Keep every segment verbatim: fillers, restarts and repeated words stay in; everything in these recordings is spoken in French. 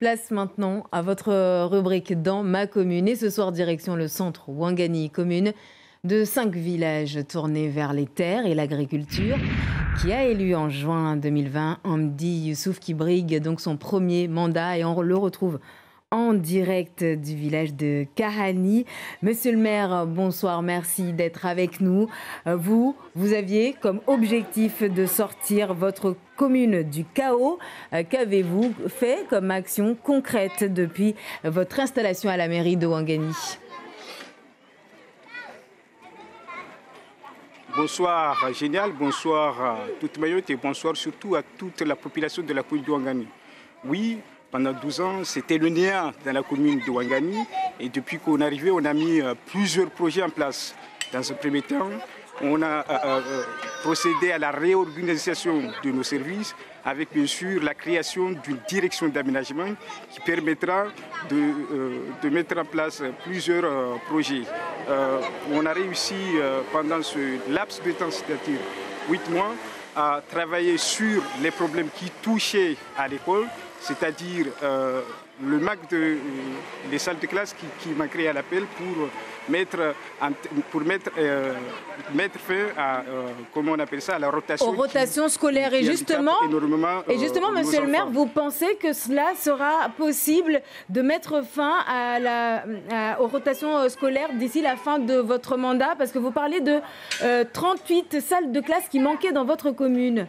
Place maintenant à votre rubrique dans ma commune. Et ce soir, direction le centre Ouangani, commune de cinq villages tournés vers les terres et l'agriculture, qui a élu en juin deux mille vingt Amdi Youssouf qui brigue donc son premier mandat et on le retrouve en direct du village de Kahani. Monsieur le maire, bonsoir, merci d'être avec nous. Vous, vous aviez comme objectif de sortir votre commune du chaos. Qu'avez-vous fait comme action concrète depuis votre installation à la mairie de Ouangani? Bonsoir Génial, bonsoir à toute Mayotte et bonsoir surtout à toute la population de la commune de Ouangani. Oui, pendant douze ans, c'était le néant dans la commune de Ouangani et depuis qu'on est arrivé, on a mis plusieurs projets en place. Dans un premier temps, on a euh, euh, procédé à la réorganisation de nos services avec bien sûr la création d'une direction d'aménagement qui permettra de, euh, de mettre en place plusieurs euh, projets. Euh, on a réussi euh, pendant ce laps de temps, c'est-à-dire huit mois, à travailler sur les problèmes qui touchaient à l'école, c'est-à-dire euh, le manque de euh, des salles de classe qui, qui manqueraient à l'appel pour mettre, pour mettre, euh, mettre fin à, euh, comment on appelle ça, à la rotation. Aux rotations qui, scolaires. Et justement, euh, et justement monsieur le maire, vous pensez que cela sera possible de mettre fin à la, à, aux rotations scolaires d'ici la fin de votre mandat? Parce que vous parlez de euh, trente-huit salles de classe qui manquaient dans votre commune.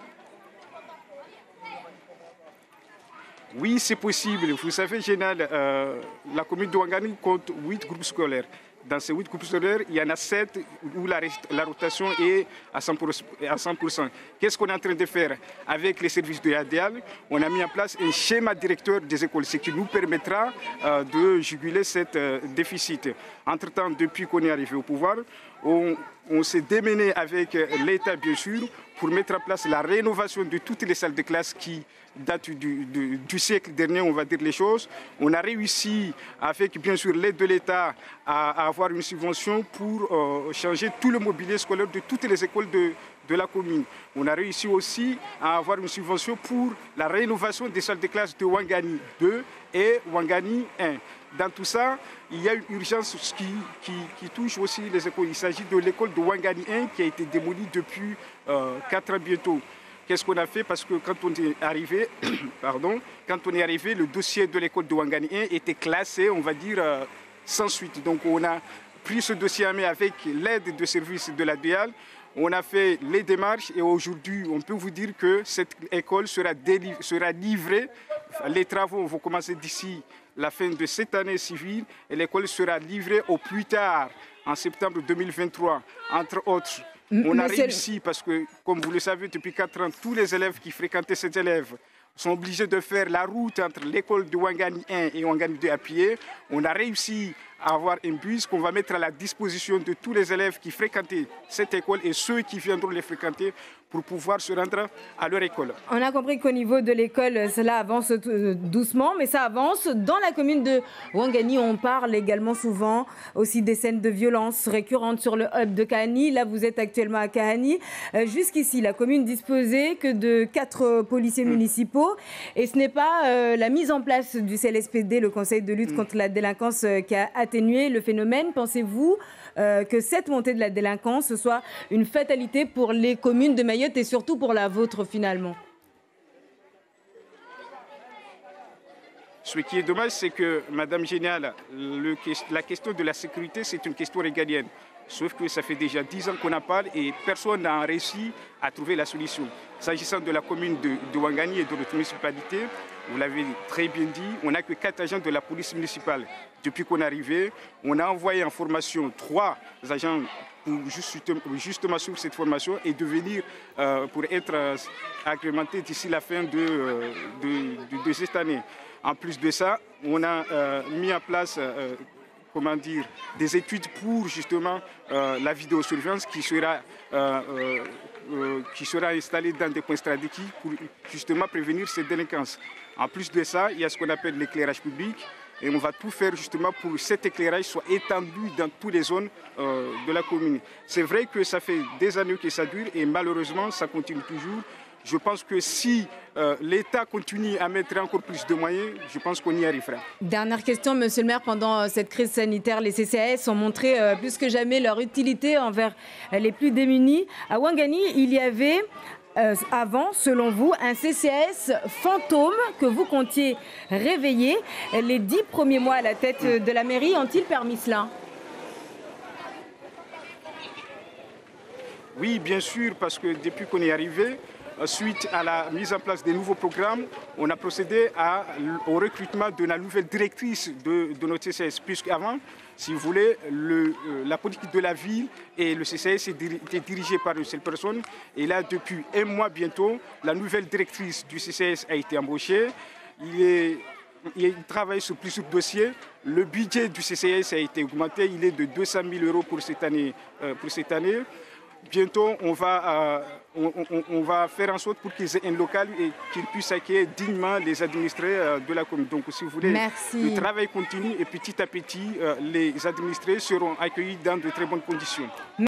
Oui, c'est possible. Vous savez, Génial, euh, la commune de Ouangani compte huit groupes scolaires. Dans ces huit groupes scolaires, il y en a sept où la, la rotation est à cent pour cent. Qu'est-ce qu'on est en train de faire? Avec les services de A D L, on a mis en place un schéma directeur des écoles, ce qui nous permettra euh, de juguler ce euh, déficit. Entre-temps, depuis qu'on est arrivé au pouvoir, on, on s'est démené avec l'État, bien sûr, pour mettre en place la rénovation de toutes les salles de classe qui datent du, du, du siècle dernier, on va dire les choses. On a réussi, avec bien sûr l'aide de l'État, à, à avoir une subvention pour euh, changer tout le mobilier scolaire de toutes les écoles de, de la commune. On a réussi aussi à avoir une subvention pour la rénovation des salles de classe de Ouangani deux et Ouangani un. Dans tout ça, il y a une urgence qui, qui, qui touche aussi les écoles. Il s'agit de l'école de Ouangani un qui a été démolie depuis euh, quatre ans bientôt. Qu'est-ce qu'on a fait? Parce que quand on est arrivé, pardon, quand on est arrivé, le dossier de l'école de Ouangani un était classé, on va dire, euh, sans suite. Donc on a pris ce dossier en main avec l'aide de services de l'A D L. On a fait les démarches et aujourd'hui, on peut vous dire que cette école sera, sera livrée. Les travaux vont commencer d'ici la fin de cette année civile et l'école sera livrée au plus tard, en septembre deux mille vingt-trois, entre autres. On a réussi parce que, comme vous le savez, depuis quatre ans, tous les élèves qui fréquentaient ces élèves sont obligés de faire la route entre l'école de Ouangani un et Ouangani deux à pied. On a réussi à avoir un bus qu'on va mettre à la disposition de tous les élèves qui fréquentaient cette école et ceux qui viendront les fréquenter pour pouvoir se rendre à leur école. On a compris qu'au niveau de l'école, cela avance doucement, mais ça avance. Dans la commune de Ouangani, on parle également souvent aussi des scènes de violence récurrentes sur le hub de Kahani. Là, vous êtes actuellement à Kahani. Euh, Jusqu'ici, la commune disposait que de quatre policiers mmh. municipaux. Et ce n'est pas euh, la mise en place du C L S P D, le Conseil de lutte mmh. contre la délinquance, euh, qui a atténué le phénomène. Pensez-vous euh, que cette montée de la délinquance soit une fatalité pour les communes de Mayotte et surtout pour la vôtre finalement? Ce qui est dommage, c'est que, Madame Génial, le, la question de la sécurité, c'est une question régalienne. Sauf que ça fait déjà dix ans qu'on en parle et personne n'a réussi à trouver la solution. S'agissant de la commune de, de Ouangani et de notre municipalité, vous l'avez très bien dit, on n'a que quatre agents de la police municipale. Depuis qu'on est arrivé, on a envoyé en formation trois agents pour justement suivre cette formation et devenir, euh, pour être euh, agrémentés d'ici la fin de, euh, de, de, de cette année. En plus de ça, on a euh, mis en place euh, comment dire, des études pour justement euh, la vidéosurveillance qui sera, euh, euh, euh, qui sera installée dans des points stratégiques pour justement prévenir ces délinquances. En plus de ça, il y a ce qu'on appelle l'éclairage public. Et on va tout faire justement pour que cet éclairage soit étendu dans toutes les zones euh, de la commune. C'est vrai que ça fait des années que ça dure et malheureusement ça continue toujours. Je pense que si euh, l'État continue à mettre encore plus de moyens, je pense qu'on y arrivera. Dernière question, Monsieur le maire. Pendant cette crise sanitaire, les C C A S ont montré euh, plus que jamais leur utilité envers les plus démunis. À Ouangani, il y avait euh, avant, selon vous, un C C A S fantôme que vous comptiez réveiller. Les dix premiers mois à la tête de la mairie ont-ils permis cela? Oui, bien sûr, parce que depuis qu'on est arrivé, suite à la mise en place des nouveaux programmes, on a procédé à, au recrutement de la nouvelle directrice de, de notre C C A S. Puisqu'avant, si vous voulez, le, la politique de la ville et le C C A S étaient dirigés par une seule personne. Et là, depuis un mois bientôt, la nouvelle directrice du C C A S a été embauchée. Il est... Il travaille sur plusieurs dossiers. Le budget du C C A S a été augmenté. Il est de deux cent mille euros pour cette année. Euh, pour cette année. Bientôt, on va, euh, on, on, on va faire en sorte pour qu'ils aient un local et qu'ils puissent accueillir dignement les administrés euh, de la commune. Donc, si vous voulez, Merci. le travail continue et petit à petit, euh, les administrés seront accueillis dans de très bonnes conditions.